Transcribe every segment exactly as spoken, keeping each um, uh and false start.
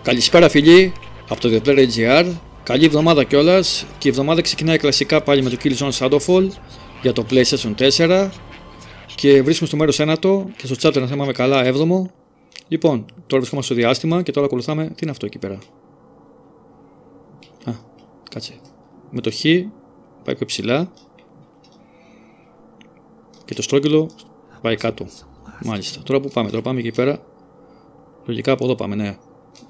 Καλησπέρα φίλοι από το ThePlayer.gr. Καλή εβδομάδα κιόλας. Και η εβδομάδα ξεκινάει κλασικά πάλι με το Killzone Shadowfall για το PlayStation τέσσερα. Και βρίσκουμε στο μέρος ένατο και στο chapter να θυμάμαι καλά έβδομο. Λοιπόν, τώρα βρισκόμαστε στο διάστημα και τώρα ακολουθάμε. Τι είναι αυτό εκεί πέρα? Α, κάτσε. Με το Χ πάει πιο ψηλά. Και το στρόγγυλο πάει κάτω. Μάλιστα. Τώρα που πάμε? Τώρα πάμε εκεί πέρα. Λογικά από εδώ πάμε, ναι.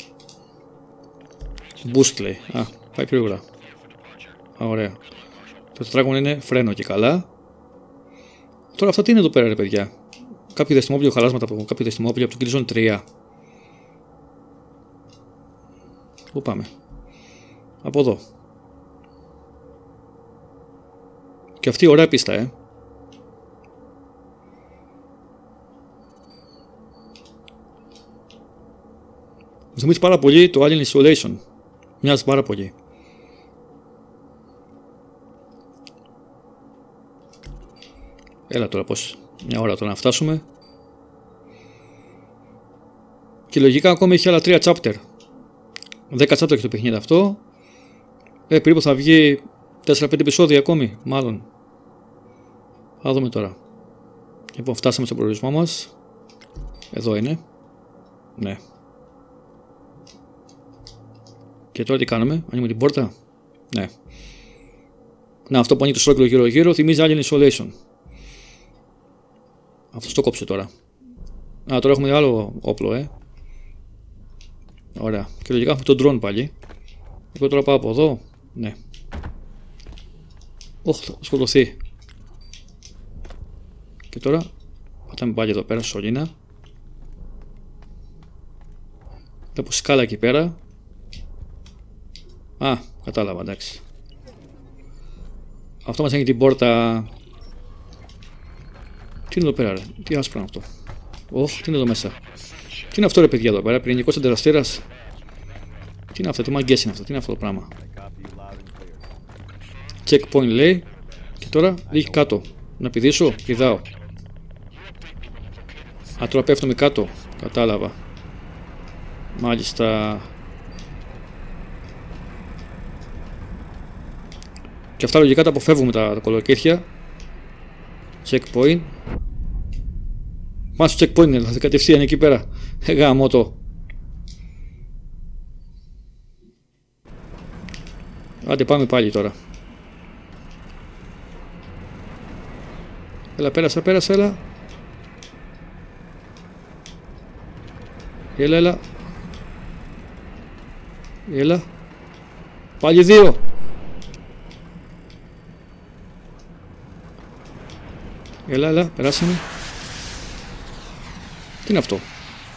Boost λέει. Α, πάει πιο γρήγορα. Α, ωραία. Το τετράγωνο είναι φρένο και καλά. Τώρα αυτά τι είναι εδώ πέρα, ρε παιδιά? Κάποιο διαστημόπλιο, χαλάσματα από κάποιο διαστημόπλιο από το Killzone τρία. Πού πάμε? Από εδώ. Και αυτή η ωραία πίστα, ε. Μου θυμίζει πάρα πολύ το Alien Isolation. Μοιάζει πάρα πολύ. Έλα τώρα πως. Μια ώρα τώρα να φτάσουμε. Και λογικά ακόμη έχει άλλα τρία chapter. δέκα chapter έχει το παιχνίδι αυτό. Ε, περίπου θα βγει τέσσερα πέντε επεισόδια ακόμη, μάλλον. Θα δούμε τώρα. Λοιπόν, φτάσαμε στον προορισμό μας. Εδώ είναι. Ναι. Και τώρα τι κάνουμε? Ανοίγουμε την πόρτα. Ναι. Να, αυτό που ανοίγει το στρόγγυλο γύρω γύρω θυμίζει Alien Isolation. Αυτό το κόψε τώρα. Α, τώρα έχουμε άλλο όπλο, ε. Ωραία. Και λογικά έχουμε τον drone πάλι. Εγώ τώρα πάω από εδώ. Ναι. Όχ, θα σκοτωθεί. Και τώρα πατάμε πάλι εδώ πέρα, σωλήνα. Βλέπω σκάλα εκεί πέρα. Α, κατάλαβα, εντάξει. Αυτό μας ανοίγει την πόρτα. Τι είναι εδώ πέρα, ρε? Τι άσπρο είναι αυτό? Ωχ, τι είναι εδώ μέσα? Τι είναι αυτό, ρε παιδιά, εδώ πέρα? Πυρηνικός αντιδραστήρας. Τι είναι αυτό? Τι μαγκές είναι αυτό? Τι είναι αυτό το πράγμα? Checkpoint λέει. Και τώρα ρίχνει κάτω. Να πηδήσω? Πηδάω. Α, τώρα πέφτουμε κάτω. Κατάλαβα. Μάλιστα. Και αυτά λογικά τα αποφεύγουμε τα, τα κολοκύθια. Checkpoint. Μας στο checkpoint είναι, δηλαδή κατευθείαν εκεί πέρα. Γάμο το. Άντε πάμε πάλι τώρα. Έλα, πέρασα, πέρασα, έλα. Έλα, έλα. Έλα. Πάλι δύο. Έλα, έλα, περάσαμε. Τι είναι αυτό?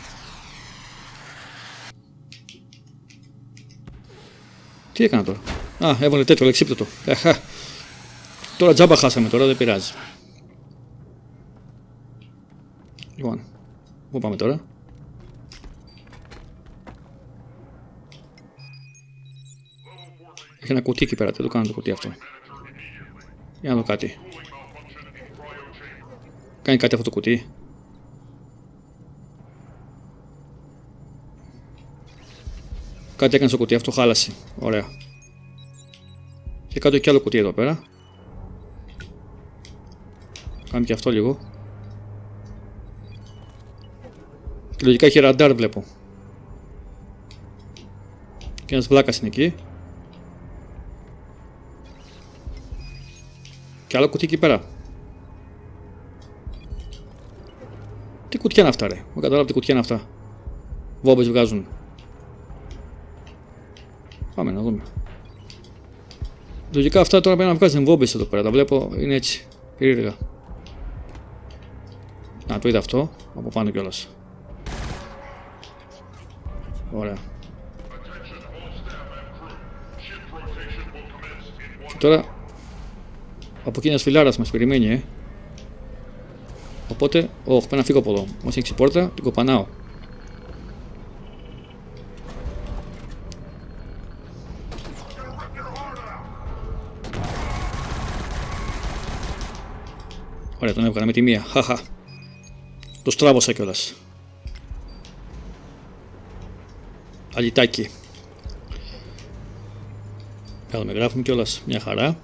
Τι έκανα τώρα? Α, έβαλε τέτοιο λεξίπτωτο. Αχα. Τώρα τζάμπα χάσαμε, τώρα δεν πειράζει. Λοιπόν, πού πάμε τώρα? Έχει ένα κουτί εκεί πέρα, δεν το κάνω το κουτί αυτό. Για να δω κάτι. Κάνει κάτι αυτό το κουτί? Κάτι έκανε στο κουτί, αυτό χάλασε. Ωραία. Και κάτω έχει άλλο κουτί εδώ πέρα. Κάνει και αυτό λίγο. Και λογικά έχει ραντάρ, βλέπω. Και ένας βλάκας είναι εκεί. Και άλλο κουτί εκεί πέρα. Τι κουτιά είναι αυτά, ρε? Δεν καταλάβω τι κουτιά είναι αυτά. Βόμπες βγάζουν. Πάμε να δούμε. Λογικά αυτά τώρα πρέπει να βγάζουν βόμπες εδώ πέρα. Τα βλέπω, είναι έτσι. Περίεργα. Να, το είδα αυτό. Από πάνω κιόλας. Ωραία. Και τώρα από εκεί ένας φιλάρας μας περιμένει, ε. Οπότε, όχι, πρέπει να φύγω από εδώ. Μας ανοίξει η πόρτα, την κοπανάω. Ωραία, τον έβγαλα με τη μία. Χαχα. Το στράβωσα κιόλας. αλυτάκι. Κάνουμε, γράφουμε κιόλας, μια χαρά.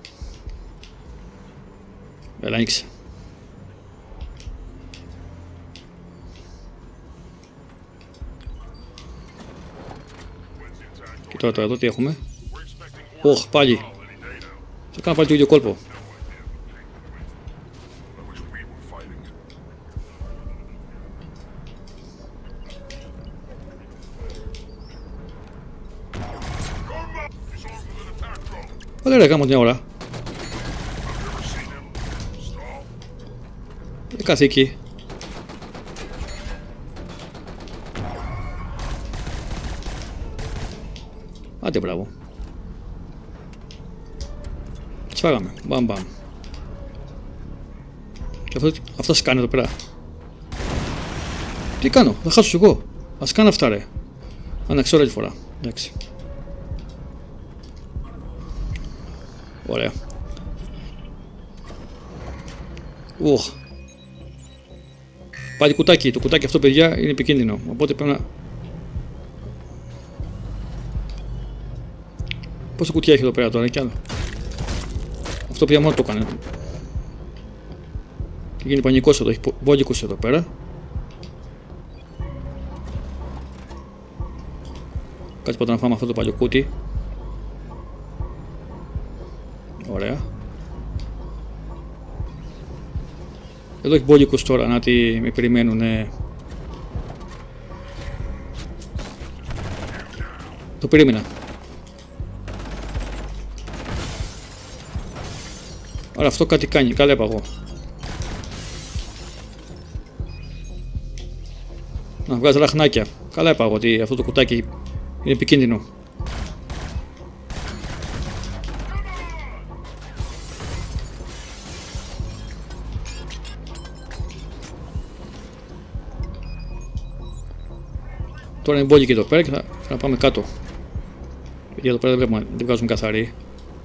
Έλα, ανοίξε. Και τώρα, τώρα εδώ τι έχουμε. Ωχ, πάλι. Θα κάνω πάλι το ίδιο κόλπο. Ωραία ρε, κάνω την ώρα. Ε, καθήκη. Άντε, μπράβο. Τις φάγαμε. Μπαμ μπαμ. Και αυτό, αυτά σκάνε εδώ πέρα. Τι κάνω, θα χάσω εγώ. Ας κάνω αυτά ρε. Αναξώ άλλη φορά. Εντάξει. Ωραία. Ουχ. Πάλι κουτάκι. Το κουτάκι αυτό, παιδιά, είναι επικίνδυνο. Οπότε πρέπει να... Πόσο κουτιά έχει εδώ πέρα τώρα, κι άλλο. Αυτό πια μόνο το έκανε. Και γίνει πανικός εδώ, έχει βόλικους εδώ πέρα. Κάτσε πρώτα να φάμε αυτό το παλιό κούτι. Ωραία. Εδώ έχει μπόλικους τώρα, να τι με περιμένουνε. Το περίμενα. Άρα αυτό κάτι κάνει, καλά είπα εγώ. Να βγάζει λαχνάκια. Καλά είπα εγώ ότι αυτό το κουτάκι είναι επικίνδυνο. Τώρα είναι μπόλικοι εδώ πέρα και θα, θα πάμε κάτω. Γιατί εδώ πέρα δεν βλέπουμε, δεν βγάζουμε καθαρή.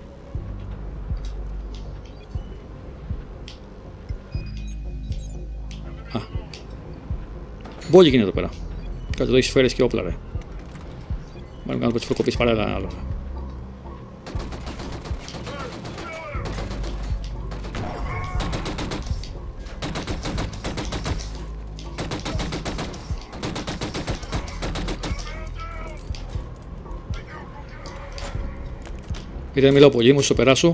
Α. Μπόλικοι είναι εδώ πέρα. Κάτω εδώ έχει σφαίρες και όπλα ρε. Μάλλον κάνω τις προκοπήσεις παράλληλα ένα άλλο. Γιατί δεν μιλάω πολύ, μου στο περάσω.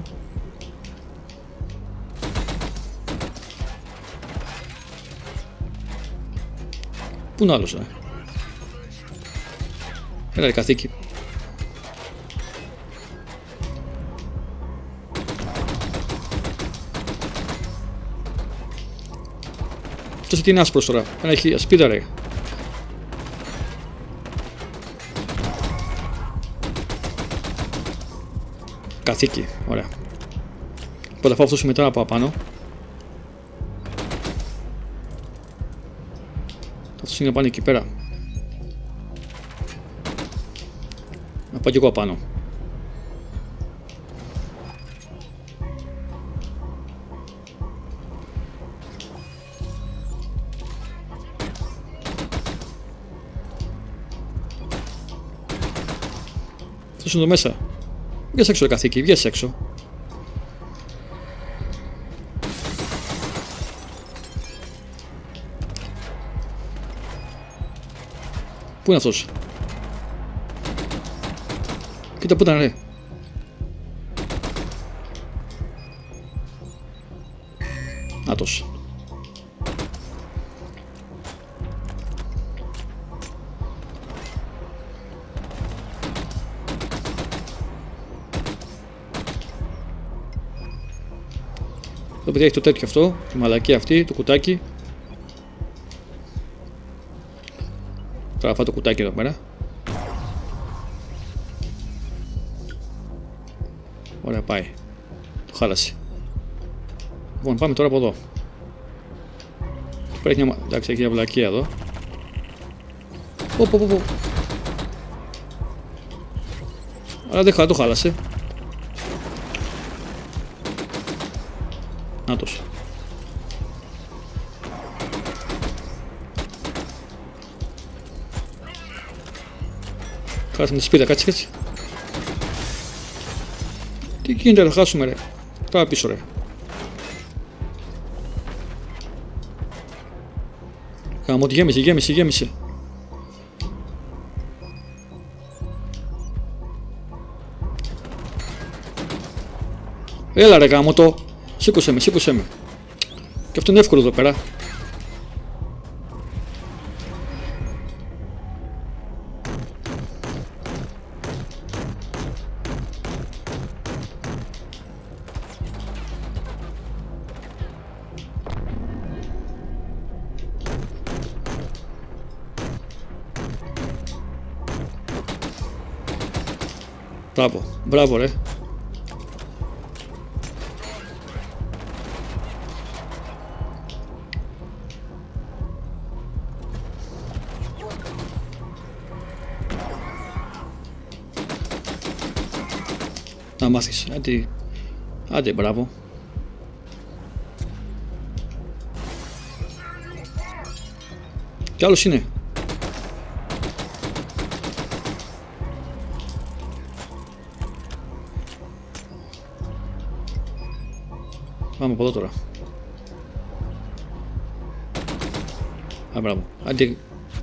Πού είναι άλλος, ε? Έλα ρε καθήκη. Αυτός τι είναι άσπρος τώρα, ένα έχει ασπίδα ρε. Καθήκη, ωραία. Πρώτα φάω αυτός μετά να πάω πάνω. Αυτός είναι να πάνε εκεί πέρα. Να πάω κι εγώ πάνω. Αυτός είναι εδώ μέσα. Βγες έξω ρε καθήκη, βγες έξω. Πού είναι αυτός? Κοίτα που ήταν ρε. Άτος. Εδώ παιδιά έχει το τέτοιο αυτό, τη μαλακία αυτή, το κουτάκι. Τώρα φάω το κουτάκι εδώ πέρα. Ωραία, πάει. Το χάλασε. Λοιπόν, πάμε τώρα από εδώ. Πρέπει μια... Εντάξει, έχει μια βλακία εδώ. Πω, πω, πω, πω. Αλλά δεν το χάλασε. Νάτος. Χάσαμε τη σπίδα, κάτσε κάτσε. Τι γίνεται, θα χάσουμε ρε. Τώρα πίσω ρε. Κάμω, γέμισε, γέμισε, γέμισε. Έλα ρε γάμο το. Σήκωσε με, σήκωσε με. Και αυτό είναι εύκολο εδώ πέρα. Μπράβο, μπράβο ρε. Να μάθεις, άντε, άντε μπράβο. Κι άλλος είναι. Πάμε από εδώ τώρα. Α, μπράβο. Άντε.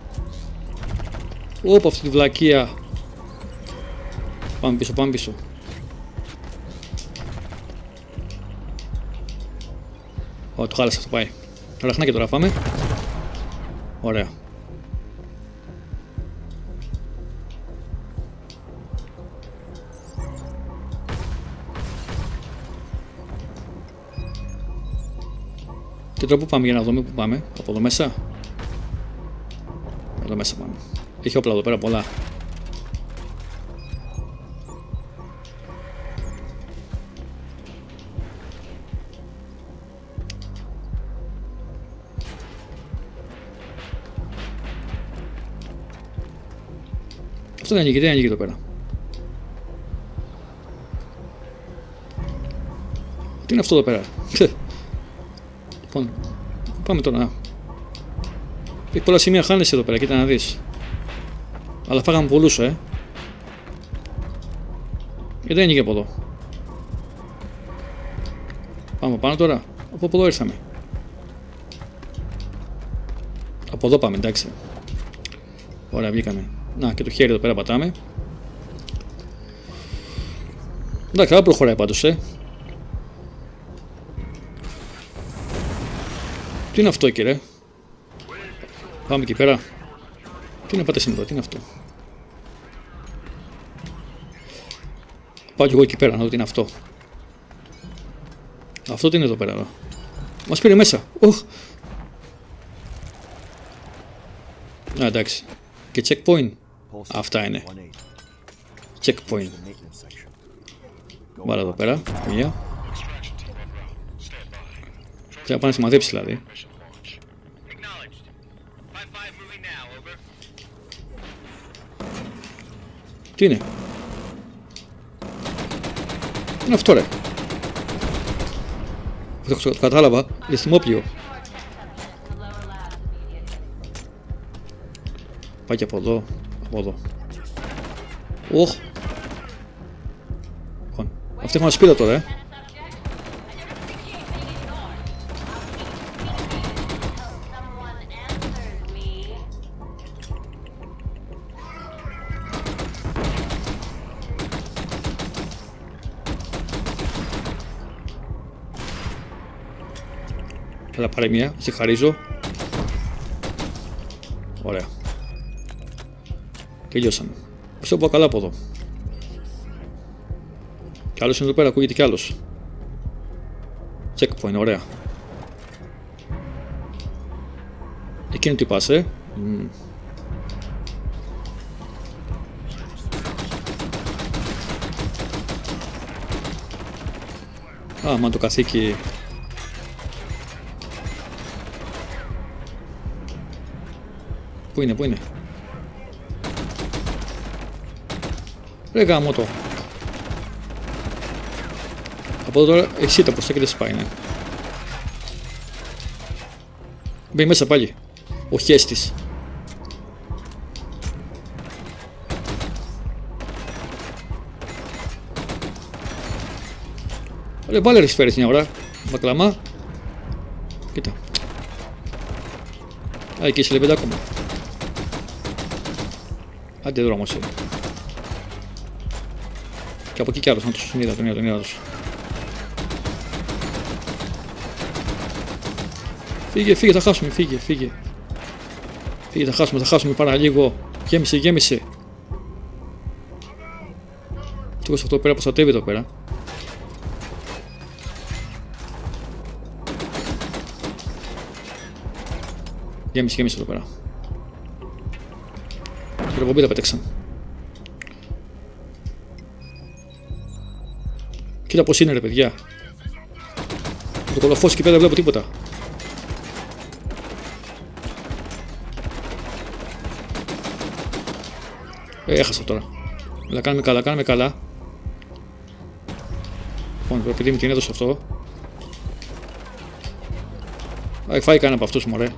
Ωπ, αυτή τη βλακεία. Πάμε πίσω, πάμε πίσω. Ω, το χάλασα, αυτό πάει. Ραχνάκι τώρα πάμε. Ωραία. Και τώρα που πάμε για να δούμε που πάμε. Από εδώ μέσα. Εδώ μέσα πάμε. Έχει όπλα εδώ πέρα πολλά. Αυτό δεν ανοίγει, δεν ανοίγει εδώ πέρα. Τι είναι αυτό εδώ πέρα. Λοιπόν, πάμε τώρα. Έχει πολλά σημεία χάνεσαι εδώ πέρα, κοίτα να δεις. Αλλά φάγαμε πολλούς, ε. Γιατί δεν ανοίγει από εδώ. Πάμε πάνω τώρα. Από εδώ ήρθαμε. Από εδώ πάμε, εντάξει. Ωραία, βγήκαμε. Να, και το χέρι εδώ πέρα πατάμε. Εντάξει, καλά προχωράει πάντως, ε. Τι είναι αυτό εκεί ρε. Πάμε εκεί πέρα. Τι είναι πατέσιμο εδώ, τι είναι αυτό. Πάω κι εγώ εκεί πέρα να δω τι είναι αυτό. Αυτό τι είναι εδώ πέρα. Μας πήρε μέσα. Οχ. Α, εντάξει. Και checkpoint. Αυτά είναι. Checkpoint. Βάλα εδώ πέρα. Μία. Θα πάνε να σημαδέψει δηλαδή. Τι είναι. Τι είναι αυτό ρε. Το κατάλαβα. Είναι θυμόπλιο. Πάει και από εδώ. Από εδώ. Οχ. Αυτή έχουμε σπίτα τώρα, ε. Έλα πάρε μία, σε χαρίζω. Ωραία. Τελειώσαμε. Αυτό πάω καλά από εδώ. Κι άλλος είναι εδώ πέρα, ακούγεται κι άλλος. Checkpoint, ωραία. Εκείνο τι πας, ε. Mm. Α, μα το καθήκη. Πού είναι, πού είναι. Ρε γάμο το. Από εδώ τώρα εσύ τα προστά και δεν σπάει, ναι. Μπαίνει μέσα πάλι. Ο χέστης. Ρε βάλε ρε σφαίρες μια ώρα. Μπακλαμά. Κοίτα. Α, εκεί είσαι λεβέντα ακόμα. Άντε δρόμος. Και από εκεί κι άλλος, να τους τον είδα, τον είδα, τον είδα τους. Φύγε, φύγε, θα χάσουμε, φύγε, φύγε. Φύγε, θα χάσουμε, θα χάσουμε πάρα λίγο. Γέμισε, γέμισε. Τι αυτό πέρα, προστατεύει εδώ πέρα. Γέμισε, γέμισε εδώ πέρα. Την προπομπή τα πέταξαν. Κοίτα πως είναι ρε παιδιά. Το κολοφός εκεί πέρα δεν βλέπω τίποτα. Ε, έχασα τώρα. Αλλά κάνουμε καλά, κάνουμε καλά. Λοιπόν, επειδή μου την έδωσε αυτό. Α, φάει κανένα από αυτούς μωρέ.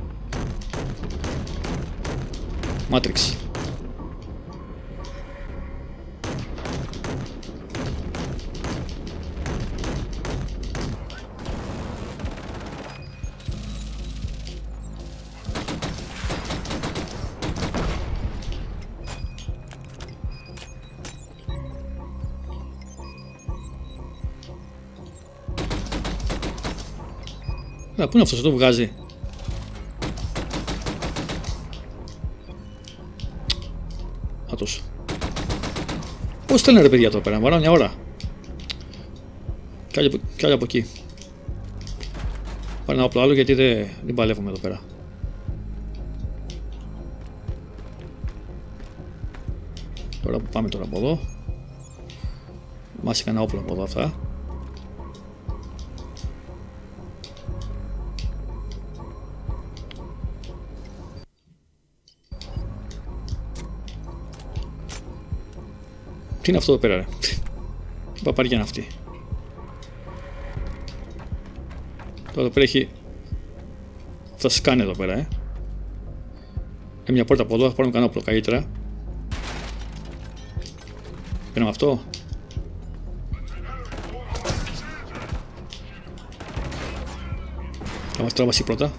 Matrix. Να, πού είναι αυτός, το βγάζει. Άτος. Πώς θέλουν ρε παιδιά εδώ πέρα, βαρά μια ώρα. Κι άλλοι, κι άλλοι από εκεί. Πάρε ένα όπλο άλλο γιατί δεν, δεν παλεύουμε εδώ πέρα. Τώρα που πάμε τώρα από εδώ. Μας έκανε όπλο από εδώ αυτά. Τι είναι αυτό εδώ πέρα ρε. Τι παπαριά είναι αυτή. Τώρα εδώ πέρα έχει. Θα σκάνε εδώ πέρα ε. Έχει μια πόρτα από εδώ, θα πάρουμε κανένα όπλο καλύτερα. Παίρνουμε αυτό. Θα μας τραβάσει πρώτα.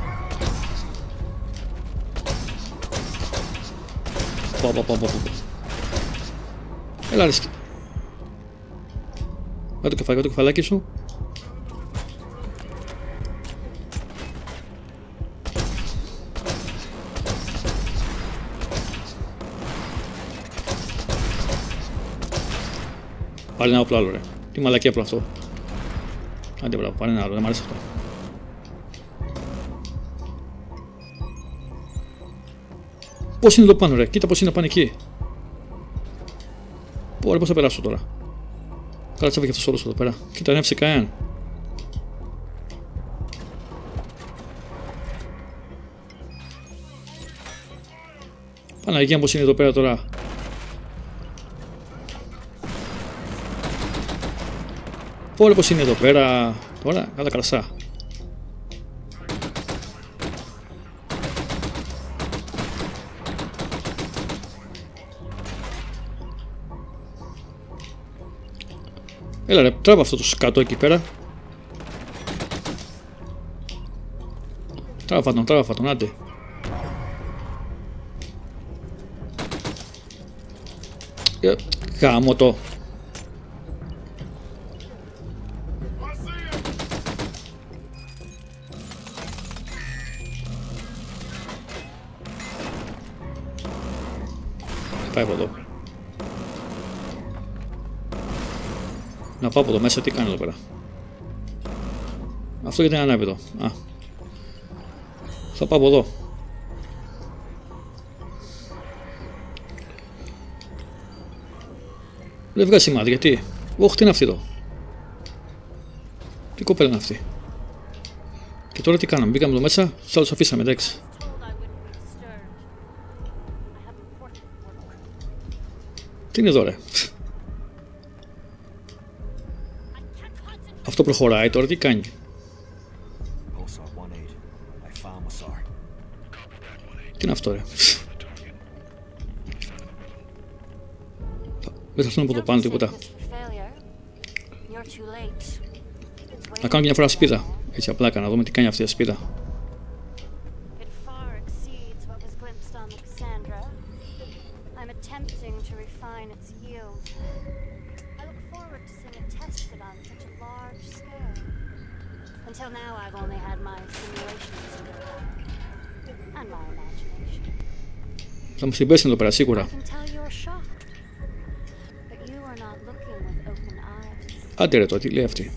Πω πω πω πω πω. Έλα ρε. Βάζω το κεφαλάκι, το κεφαλάκι σου. Πάλι ένα όπλο άλλο ρε. Τι μαλακία όπλο αυτό. Άντε μπράβο, πάλι ένα άλλο, δεν μ' αρέσει αυτό. Πώς είναι εδώ πάνω ρε, κοίτα πώς είναι πάνω εκεί. Ωραία, πώς θα περάσω τώρα. Καλά τσάβει και αυτός όλος εδώ πέρα. Κοίτα, δεν έφυσε κανέναν. Παναγία πως είναι εδώ πέρα τώρα. Ωραία, πως είναι εδώ πέρα. Τώρα, καλά κρασά. Έλα ρε, τράβα αυτό το σκατό εκεί πέρα. Τράβα τον, τράβα τον, άντε. Γάμο το. Πάει από εδώ. Να πάω από εδώ μέσα, τι κάνει εδώ πέρα. Αυτό γιατί είναι ανάβει εδώ. Α. Θα πάω από εδώ. Δεν βγάζει σημάδι, γιατί. Ωχ, τι είναι αυτή εδώ. Τι κοπέλα είναι αυτή. Και τώρα τι κάναμε, μπήκαμε εδώ μέσα, τους άλλους αφήσαμε, εντάξει. Τι είναι εδώ ρε. Αυτό προχωράει τώρα, τι κάνει. Τι είναι αυτό ρε. Δεν θα έρθουν από το πάνω τίποτα. Να κάνω και μια φορά σπίδα. Έτσι απλά έκανα, να δούμε τι κάνει αυτή η σπίδα. Θα μου την πέσει εδώ πέρα σίγουρα. Άντε ρε το, τι λέει αυτή.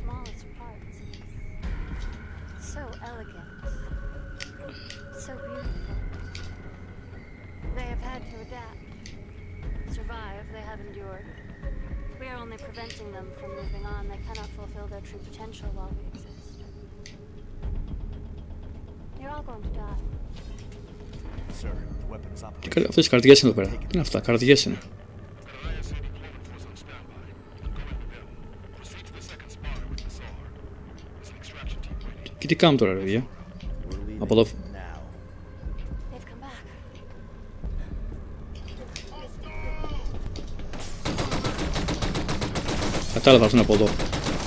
Αυτές οι καρδιές είναι εδώ πέρα. Τι είναι αυτά, καρδιές είναι. Και τι κάνουμε τώρα ρε παιδιά. Από εδώ. Κατάλαβα αυτόν από εδώ.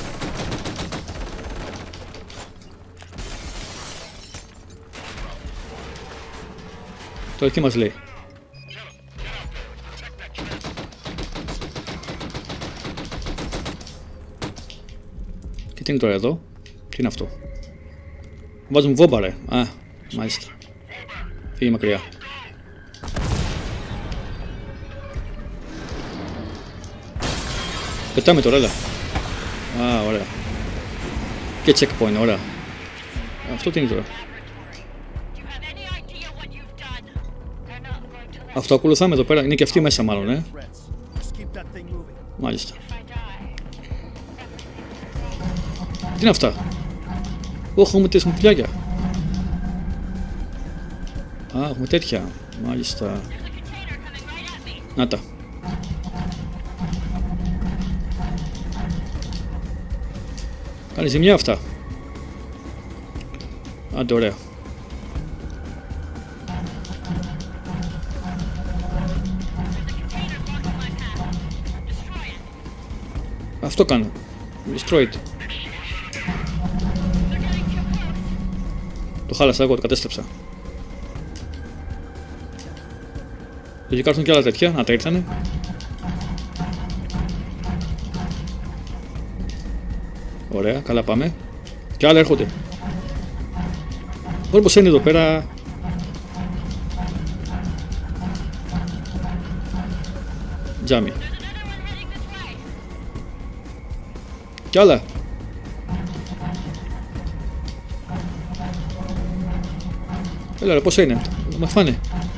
Τώρα τι μας λέει. Και τι είναι τώρα εδώ. Τι είναι αυτό. Βάζουμε βόμπα ρε. Α, μάλιστα. Φύγει μακριά. Πετάμε τώρα, έλα. Α, ωραία. Και checkpoint, ωραία. Αυτό τι είναι τώρα. Αυτό ακολουθάμε εδώ πέρα. Είναι και αυτή μέσα μάλλον, ε. Μάλιστα. Τι είναι αυτά. Όχι, έχουμε τέτοια φυλάκια. Α, έχουμε τέτοια. Μάλιστα. Να τα. Κάνει ζημιά αυτά. Άντε, ωραία. Αυτό κάνω. Destroy it. Το χάλασα εγώ, το κατέστρεψα. Λογικά έρθουν και άλλα τέτοια. Να τα ήρθανε. Ωραία, καλά πάμε. Και άλλα έρχονται. Μπορεί πως είναι εδώ πέρα. Τζάμι. Κι άλλα. Έλα ρε, πώς είναι. Με φάνε.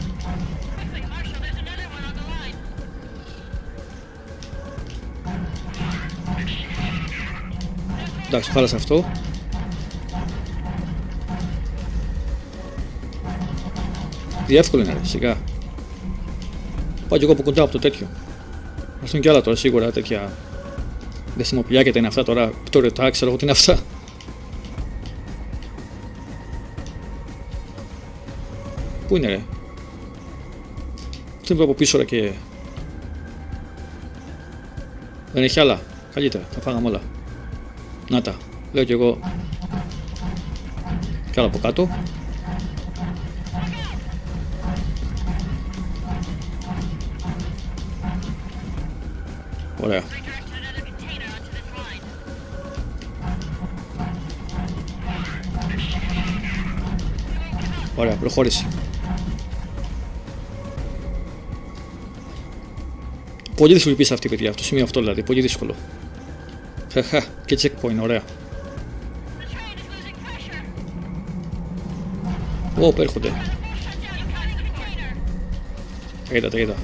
Εντάξει, το χάλασα αυτό. Τι εύκολο είναι ρε, σιγά. Πάω κι εγώ από κοντά από το τέτοιο. Θα έρθουν κι άλλα τώρα σίγουρα τέτοια. Δεσιμοπηλιά και τα είναι αυτά τώρα. Πτώριο, ξέρω εγώ τι είναι αυτά. Πού είναι ρε. Αυτό είναι από πίσω ρε και. Δεν έχει άλλα. Καλύτερα, τα φάγαμε όλα. Να τα. Λέω κι εγώ. Κι άλλα από κάτω. Ωραία. Ωραία, προχώρησε. Πολύ δύσκολη πίστα αυτή, παιδιά. Αυτό το σημείο αυτό δηλαδή. Πολύ δύσκολο. Χαχα, και checkpoint, ωραία. Ω, έρχονται. Τα είδα, τα είδα.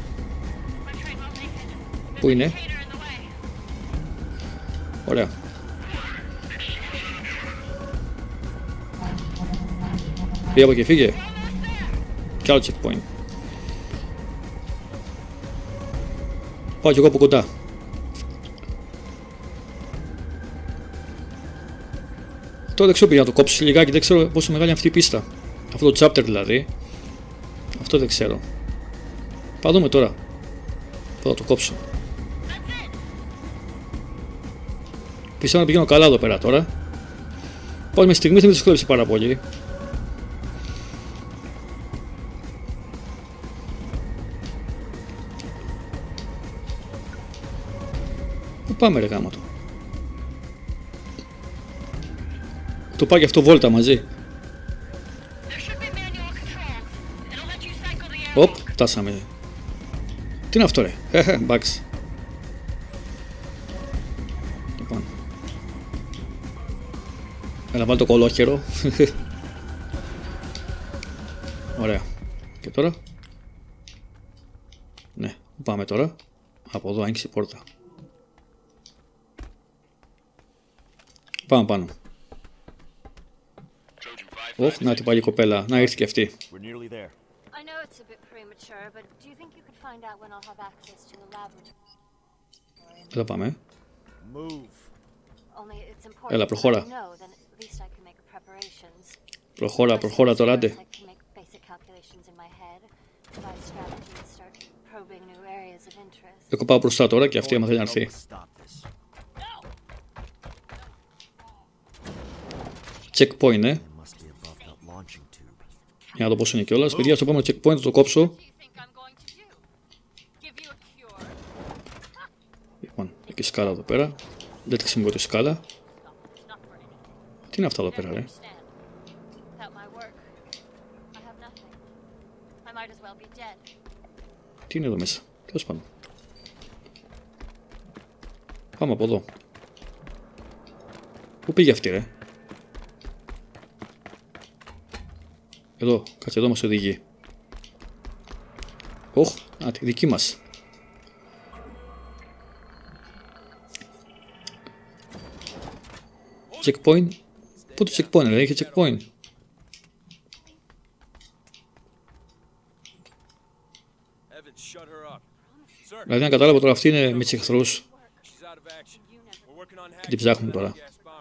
Πού είναι? Ωραία. Πήγε από εκεί, φύγε. Κι άλλο checkpoint. Πάω κι εγώ από κοντά. Τώρα δεν ξέρω, πήγα να το κόψω λιγάκι, δεν ξέρω πόσο μεγάλη είναι αυτή η πίστα. Αυτό το chapter δηλαδή. Αυτό δεν ξέρω. Πάω δούμε τώρα. Θα το κόψω. Πιστεύω να πηγαίνω καλά εδώ πέρα τώρα. Πώς με στιγμή δεν με δυσκόλεψε πάρα πολύ. Πού πάμε ρε γάμο του. Το πάει και αυτό βόλτα μαζί. Οπ, φτάσαμε. Τι είναι αυτό ρε. Χεχε, εντάξει. Λοιπόν. Έλα βάλει το κολόχερο. Ωραία. Και τώρα. Ναι, πού πάμε τώρα. Από εδώ άνοιξε η πόρτα. Πάμε πάνω. Ωχ, να την πάλι η κοπέλα. Να ήρθε και αυτή. Εδώ πάμε. Έλα, προχώρα. Προχώρα, προχώρα τώρα, άντε. Εγώ πάω μπροστά τώρα και αυτή άμα θέλει να έρθει. Checkpoint, ε. Για να δω πόσο είναι κιόλας. Παιδιά, στο επόμενο checkpoint θα το κόψω. Λοιπόν, εκεί σκάλα εδώ πέρα. Δεν τη χρησιμοποιώ τη σκάλα. Τι είναι αυτά εδώ πέρα, ρε. Τι είναι εδώ μέσα. Τέλος πάντων. Πάμε από εδώ. Πού πήγε αυτή, ρε. Εδώ, κάτσε εδώ μας οδηγεί. Ωχ, α, τη δική μας. Checkpoint. Πού το checkpoint, δεν είχε checkpoint. Δηλαδή να κατάλαβα τώρα αυτή είναι με τις εχθρούς. Και την ψάχνουμε τώρα.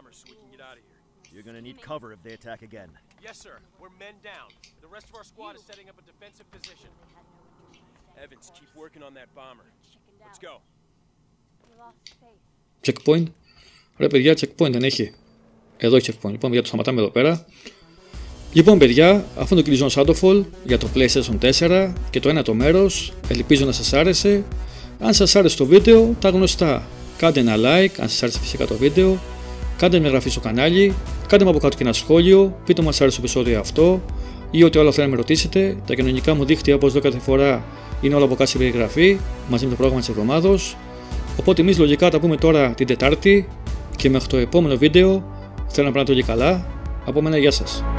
Yes, sir. We're men down. The rest of our squad is setting up a defensive position. Evans, keep working on that bomber. Let's go. Checkpoint. Ωραία παιδιά, checkpoint δεν έχει. Εδώ έχει checkpoint. Λοιπόν, παιδιά, το σταματάμε εδώ πέρα. Λοιπόν, παιδιά, αυτό είναι το Killzone Shadowfall για το PlayStation τέσσερα και το ένατο μέρος. Ελπίζω να σας άρεσε. Αν σας άρεσε το βίντεο, τα γνωστά. Κάντε ένα like, αν σας άρεσε φυσικά το βίντεο. Κάντε μια εγγραφή στο κανάλι. Κάντε μου από κάτω και ένα σχόλιο. Πείτε μου αν σας άρεσε το επεισόδιο αυτό ή ό,τι άλλο θέλετε να με ρωτήσετε. Τα κοινωνικά μου δίκτυα, όπως λέω κάθε φορά, είναι όλα από κάτω στην περιγραφή μαζί με το πρόγραμμα της εβδομάδος. Οπότε εμείς λογικά τα πούμε τώρα την Τετάρτη και μέχρι το επόμενο βίντεο θέλω να περνάτε όλοι καλά. Από μένα, γεια σας.